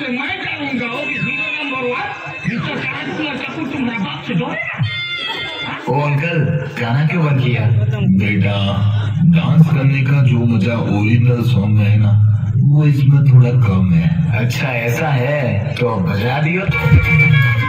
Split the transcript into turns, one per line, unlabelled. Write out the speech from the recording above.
से मैं डालूंगा होगी हीरो नंबर 1 मिस्टर कानपुर का कुछ तुम्हारा बाप से डरेगा।
ओ अंकल गाना क्यों बंद किया? बेटा डांस करने का जो मजा ओरिजिनल सॉन्ग में है ना वो इसमें थोड़ा कम है। अच्छा ऐसा है तो बजा दियो।